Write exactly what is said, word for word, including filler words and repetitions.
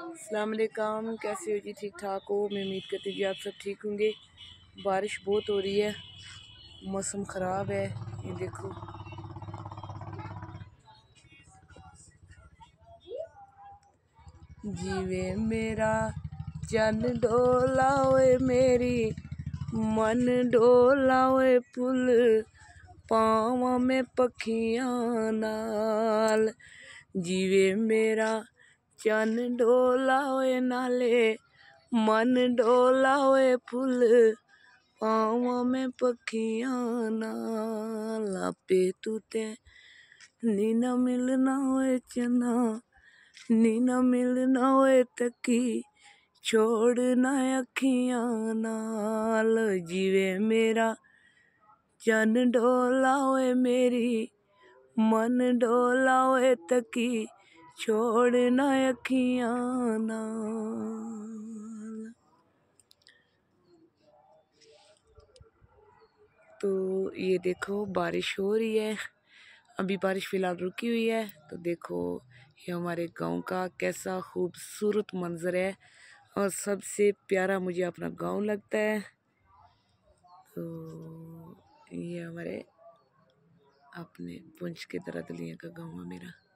अस्सलाम वालेकुम, कैसे हो जी? ठीक ठाक हो? मैं उम्मीद करती हूँ जी आप सब ठीक होंगे। बारिश बहुत हो रही है, मौसम ख़राब है। ये देखो जीवे मेरा चन डोला ओए मेरी मन डोला ओए पुल पावा में पखियां नाल। जीवे मेरा चन डोला ओए नाले मन डोला ओए फुल पावा में पखियां नाल। आपे तू ते नी ना मिलना ओए चना नी ना मिलना ओए तकी छोड़ना अखियां नाल। जीवे मेरा चन डोला ओए मेरी मन डोला ओए तकी छोड़ना अखियां नाल। तो ये देखो बारिश हो रही है, अभी बारिश फ़िलहाल रुकी हुई है। तो देखो ये हमारे गांव का कैसा खूबसूरत मंज़र है और सबसे प्यारा मुझे अपना गांव लगता है। तो ये हमारे अपने पुंछ के दरदलिया का गांव है मेरा।